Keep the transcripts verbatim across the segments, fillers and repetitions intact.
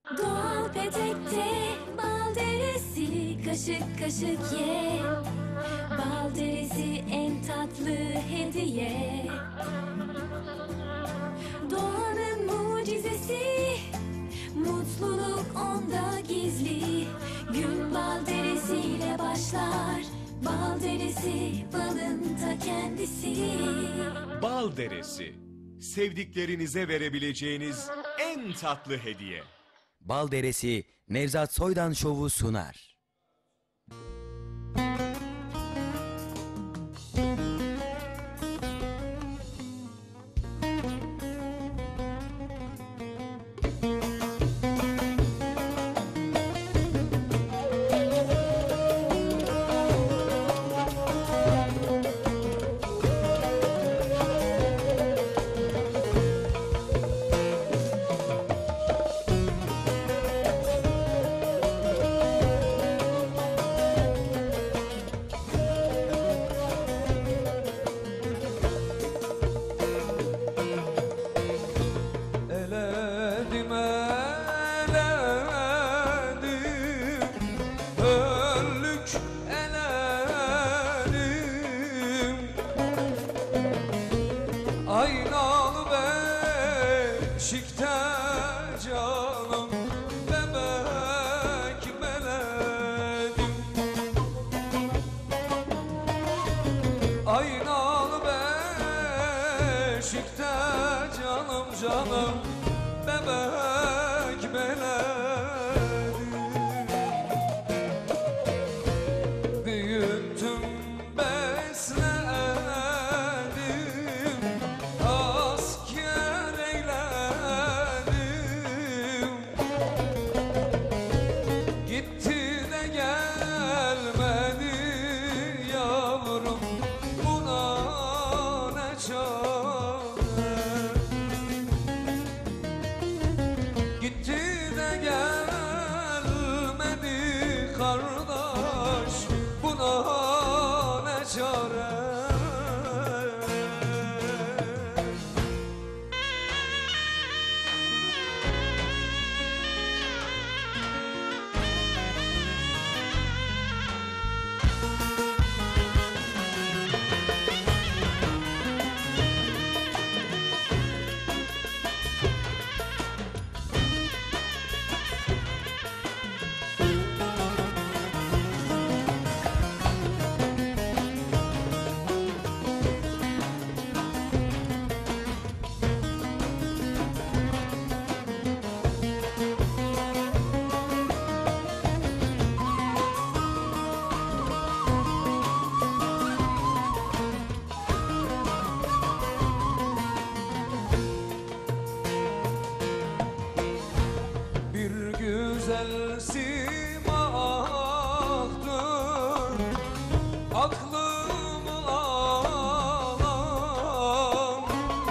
Doğal petekte bal derisi, kaşık kaşık ye. Bal derisi en tatlı hediye. Doğanın mucizesi, mutluluk onda gizli. Gün bal derisiyle başlar. Bal derisi balın ta kendisi. Bal derisi, sevdiklerinize verebileceğiniz en tatlı hediye. Bal deresi Nevzat Soydan Şovu sunar. Eledim eledim, önlük eledim. Aynalı beşikte canım bebek beledim. Aynalı beşikte canım canım bebek beledim. Büyüttüm besledim, asker eyledim. Gitti de gelmedi yavrum, buna ne çare. Gitti de gelmedi kardeş, buna ne çare. Bir güzel simahtır aklımı alan,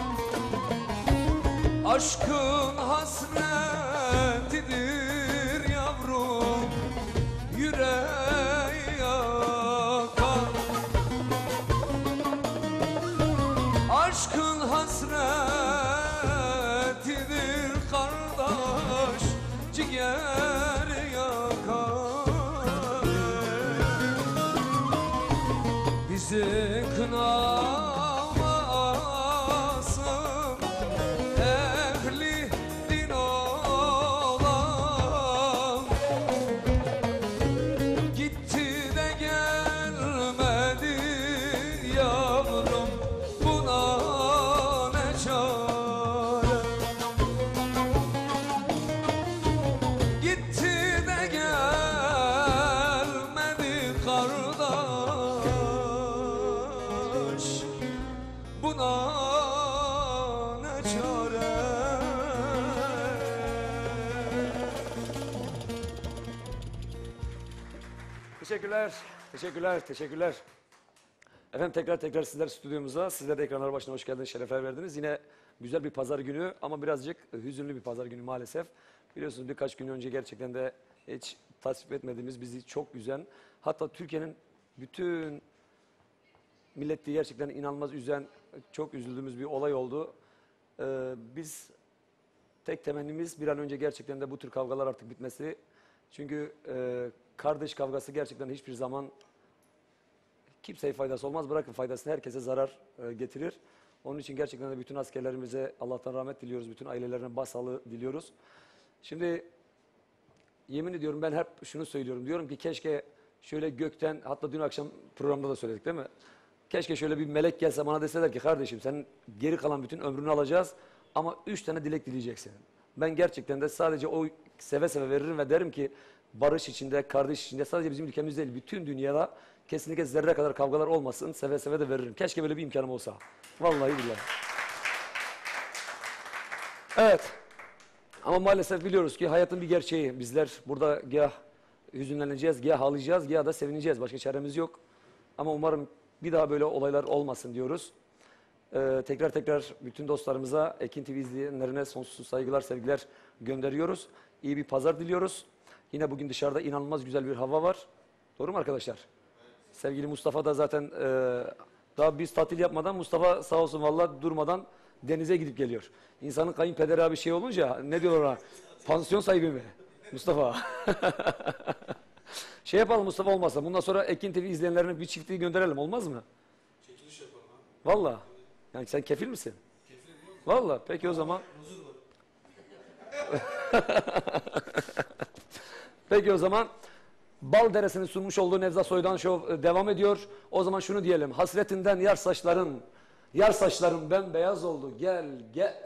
aşkın hasretidir yavrum, yüreği yakan. Aşkın hasretidir kardeş, ciğer yakar. Bizi kınamasın ehli din olan. Gitti de gelmedi yavrum, buna ne çare. Gitti de gelmedi kardeş, buna ne çare. Teşekkürler, teşekkürler, teşekkürler. Efendim tekrar tekrar sizler stüdyomuza, sizler de ekranlar başına hoş geldiniz, şerefler verdiniz. Yine güzel bir pazar günü ama birazcık hüzünlü bir pazar günü maalesef. Biliyorsunuz birkaç gün önce gerçekten de hiç tasvip etmediğimiz, bizi çok üzen, hatta Türkiye'nin bütün milleti gerçekten inanılmaz üzen, çok üzüldüğümüz bir olay oldu. Ee, biz tek temennimiz bir an önce gerçekten de bu tür kavgalar artık bitmesi. Çünkü e, kardeş kavgası gerçekten hiçbir zaman kimseye faydası olmaz. Bırakın faydasını, herkese zarar e, getirir. Onun için gerçekten de bütün askerlerimize Allah'tan rahmet diliyoruz. Bütün ailelerine başsağlığı diliyoruz. Şimdi yemin ediyorum ben hep şunu söylüyorum. Diyorum ki keşke şöyle gökten, hatta dün akşam programda da söyledik değil mi? Keşke şöyle bir melek gelse bana deseler ki kardeşim senin geri kalan bütün ömrünü alacağız ama üç tane dilek dileyeceksin. Ben gerçekten de sadece o seve seve veririm ve derim ki barış içinde, kardeş içinde, sadece bizim ülkemiz değil bütün dünyada kesinlikle zerre kadar kavgalar olmasın, seve seve de veririm. Keşke böyle bir imkanım olsa. Vallahi billahi. Evet. Ama maalesef biliyoruz ki hayatın bir gerçeği. Bizler burada gah hüzünleneceğiz, gah ağlayacağız, gah da sevineceğiz. Başka çaremiz yok. Ama umarım bir daha böyle olaylar olmasın diyoruz. Ee, tekrar tekrar bütün dostlarımıza, Ekin T V izleyenlerine sonsuz saygılar, sevgiler gönderiyoruz. İyi bir pazar diliyoruz. Yine bugün dışarıda inanılmaz güzel bir hava var. Doğru mu arkadaşlar? Evet. Sevgili Mustafa da zaten e, daha biz tatil yapmadan Mustafa sağ olsun vallahi durmadan denize gidip geliyor. İnsanın kayınpederi abi şey olunca ne diyorlar ona? Pansiyon sahibi mi? Mustafa. Şey yapalım Mustafa olmazsa. Bundan sonra Ekin T V izleyenlerine bir çiftliği gönderelim. Olmaz mı? Çekiliş yapalım abi. Valla. Yani sen kefil misin? Kefilim yok. Valla. Peki o zaman. Huzur var. Peki o zaman. Bal Deresi'nin sunmuş olduğu Nevzat Soydan Show devam ediyor. O zaman şunu diyelim. Hasretinden yar saçların, yar saçların bembeyaz oldu. Gel gel.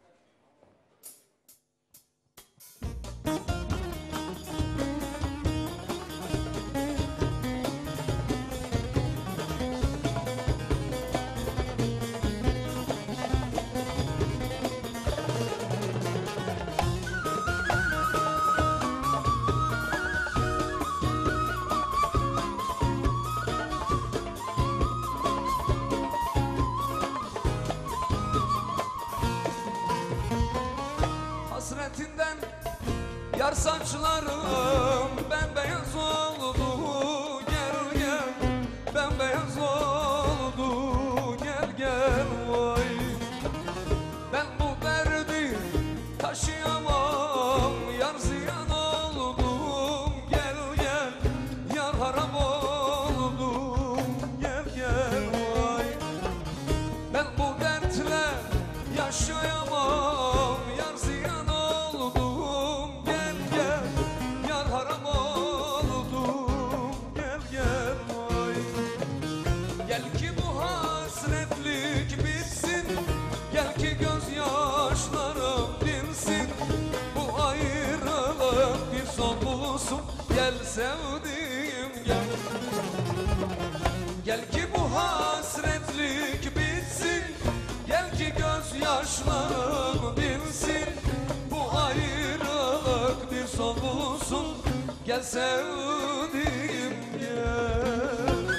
Hasretinden yar saçlarım bembeyaz oldu. Gel gel bembeyaz oldu. Gel gel vay. Ben bu derdi taşıyamam. Yar ziyan oldum. Gel gel yar harap oldum. Gel gel vay. Ben bu dertle yaşayamam. Yar ziyan oldum. Gel gel yar haram oldum. Gel gel vay. Gel ki bu hasretlik bitsin. Gel ki gözyaşlarım dinsin. Bu ayrılık bir son bulsun. Gel sevdiğim gel. Gel ki bu hasretlik bitsin. Gel ki gözyaşlarım dinsin. Bu ayrılık bir son bulsun. Gel sevdiğim gel.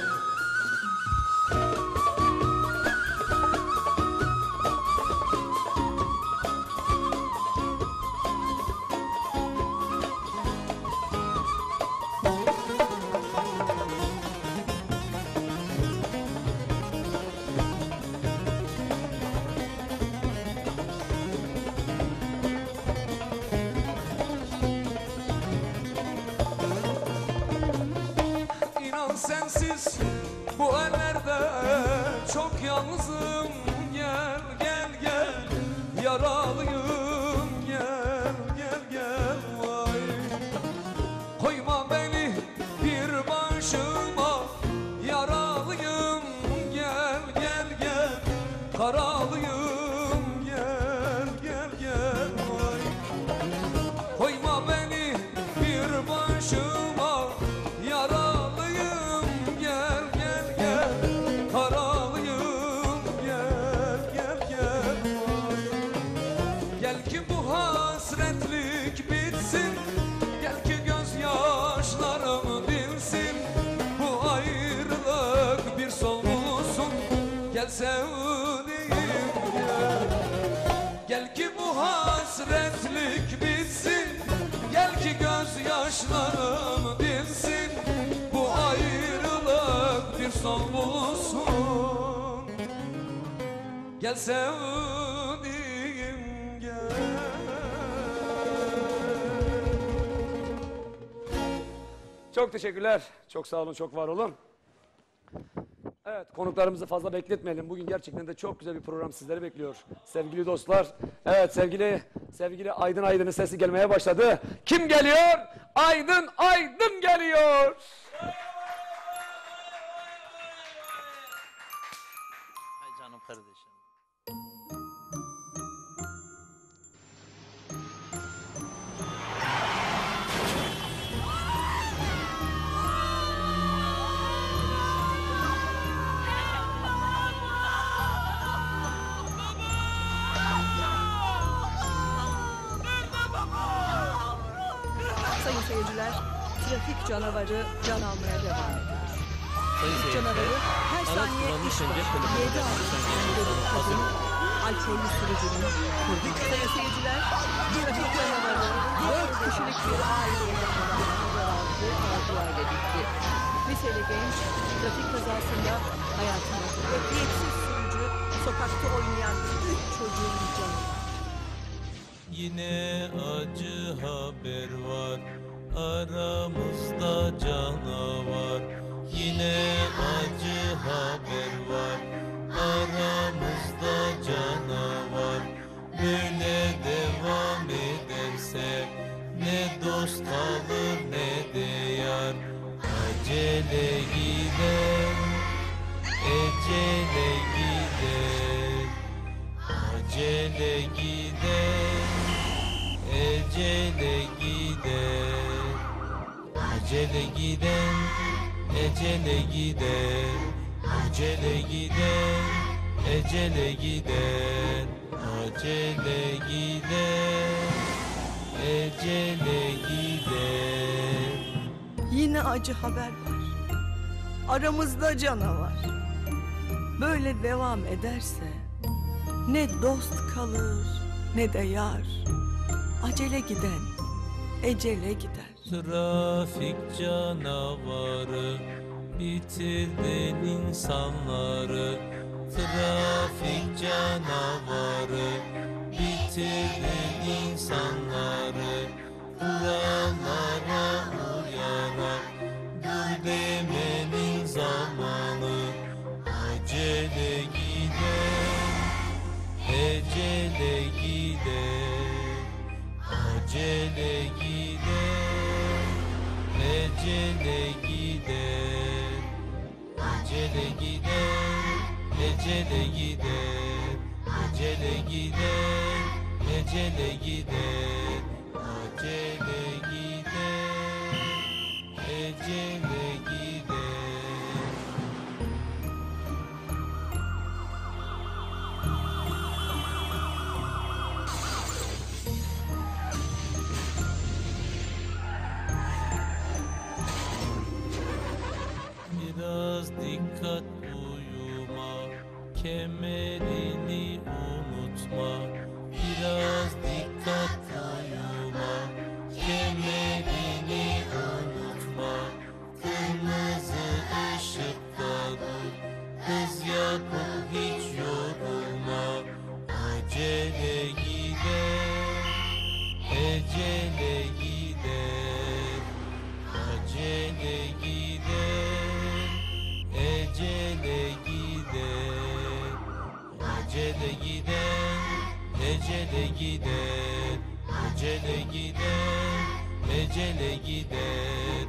İnan sensiz bu ellerde çok yalnızım. Gel gel gel yaralıyım. Gel gel gel vay. Koyma beni bir başıma, yaralıyım. Gel gel gel karalıyım. Gel gel gel vay. Koyma beni bir başıma, yaralıyım. Gel gel gel karalıyım. Gel gel gel vay. Gel ki bu hasretlik bitsin. Gel ki gözyaşlarım dinsin. Bu ayrılık bir son bulsun. Gel sevdiğim gel. Gel ki bu hasretlik bitsin. Gel ki gözyaşlarım dinsin. Bu ayrılık bir son bulsun. Gel sevdiğim gel. Çok teşekkürler. Çok sağ olun, çok var olun. Evet, konuklarımızı fazla bekletmeyelim. Bugün gerçekten de çok güzel bir program sizleri bekliyor. Sevgili dostlar, evet sevgili sevgili Aydın Aydın'ın sesi gelmeye başladı. Kim geliyor? Aydın Aydın geliyor. Ay canım kardeşim. Sayın seyirciler, trafik canavarı can almaya devam ediyor. Sayın Trafik seyirciler, canavarı her araç saniye kullanmış iş önce başı telefonu yedi lütfen altı geçin. bir Hazır. kadın alkollü sürücünün kurdu. Sayın seyirciler, trafik canavarı dört kişilik bir aileye yaralandı, mağdurlarla gitti. Liseli genç trafik kazasında hayatını ve eksiz sürücü sokakta oynayan üç çocuğun canı. Yine acı haber var, aramızda canavar. Yine acı haber var, aramızda canavar. Böyle devam ederse ne dost kalır ne de yar. Acele gider, ecele gider. Acele gider, ecele gider. Acele giden, ecele gider. Acele gider, ecele gider. Acele gider, ecele gider. Yine acı haber var. Aramızda canavar. Böyle devam ederse ne dost kalır ne de yar. Acele giden ecele gider. Trafik canavarı bitirdin insanları. Trafik canavarı bitirdin insanları. Kurallara uyarak dur demenin zamanı. Acele gider, ecele gider. Acele gider, ecele gider. Acele gider, ecele gider. Acele gider, ecele gider. Acele gider, ecele gider. Biraz dikkat uyuma, kemerini unutma. Biraz dikkat uyuma, kemerini unutma. Kırmızı ışıkta dur, hız yapıp hiç yorulma. Acele gider, ecele gider. Acele gider, ecele gider. Acele gider, ecele gider. Acele gider, ecele gider.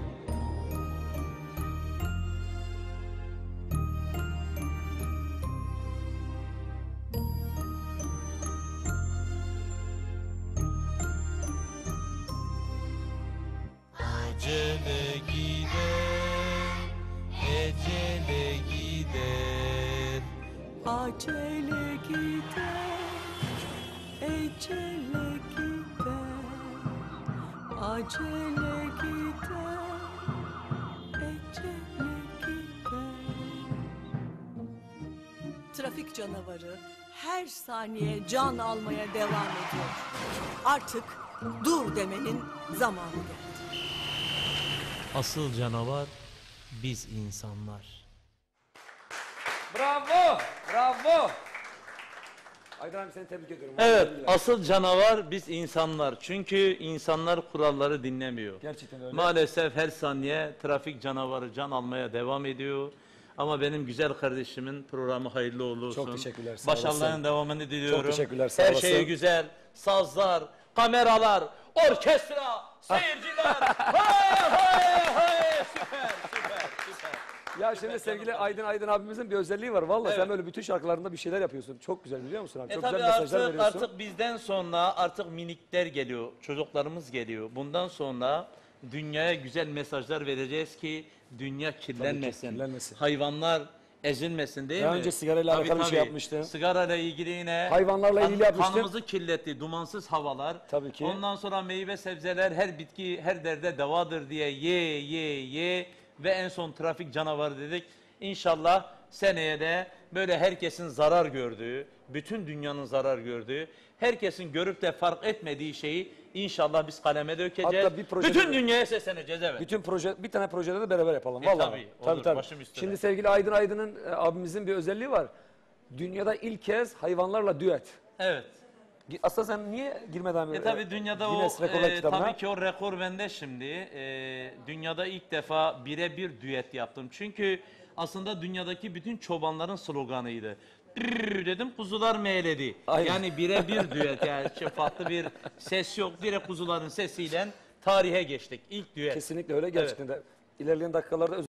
Acele gider, ecele gider. Acele gider, ecele gider. Acele gider, ecele gider. Trafik canavarı her saniye can almaya devam ediyor. Artık dur demenin zamanı geldi. Asıl canavar biz insanlar. Bravo, bravo. Aydın abi seni tebrik ediyorum. Evet, Vallahi billahi. asıl canavar biz insanlar. Çünkü insanlar kuralları dinlemiyor. Gerçekten öyle. Maalesef her saniye trafik canavarı can almaya devam ediyor. Ama benim güzel kardeşimin programı hayırlı uğurlu olsun. Çok teşekkürler, sağ Başarıların olasın. devamını diliyorum. Çok teşekkürler, sağ Her olasın. şey güzel. Sazlar, kameralar, orkestra, seyirciler. hay hay hay. Süper, süper, süper. Ya şimdi sevgili Aydın Aydın abimizin bir özelliği var. Vallahi Evet. sen böyle bütün şarkılarında bir şeyler yapıyorsun. Çok güzel biliyor musun abi? E Çok tabii güzel mesajlar artık, veriyorsun. artık bizden sonra artık minikler geliyor, çocuklarımız geliyor. Bundan sonra dünyaya güzel mesajlar vereceğiz ki dünya kirlenmesin. kirlenmesin. Hayvanlar ezilmesin değil Daha mi? önce sigarayla Tabii, alakalı bir şey tabii. yapmıştın. Sigarayla ilgili yine Hayvanlarla ilgili yapmıştın. kanımızı kirletti, dumansız havalar. Tabii ki. Ondan sonra meyve sebzeler her bitki her derde devadır diye ye ye ye ve en son trafik canavarı dedik. İnşallah seneye de böyle herkesin zarar gördüğü, bütün dünyanın zarar gördüğü, herkesin görüp de fark etmediği şeyi inşallah biz kaleme dökeceğiz. Hatta bir projede- bütün dünyaya sesleneceğiz evet. Bütün proje, bir tane projede de beraber yapalım. E, Vallahi. tabii, olur, başım üstüne. Şimdi sevgili Aydın Aydın'ın e, abimizin bir özelliği var. Dünyada ilk kez hayvanlarla düet. Evet. Gi- Aslında sen niye girmeden E tabi dünyada o Guinness Rekorlar e, kitabına? tabii ki o rekor bende şimdi. E, dünyada ilk defa birebir düet yaptım. Çünkü aslında dünyadaki bütün çobanların sloganıydı. Brrr dedim kuzular meğledi. Aynen. Yani birebir düet yani şey, farklı bir ses yok. Direkt kuzuların sesiyle tarihe geçtik. İlk düet. Kesinlikle öyle gerçekten de. İlerleyen dakikalarda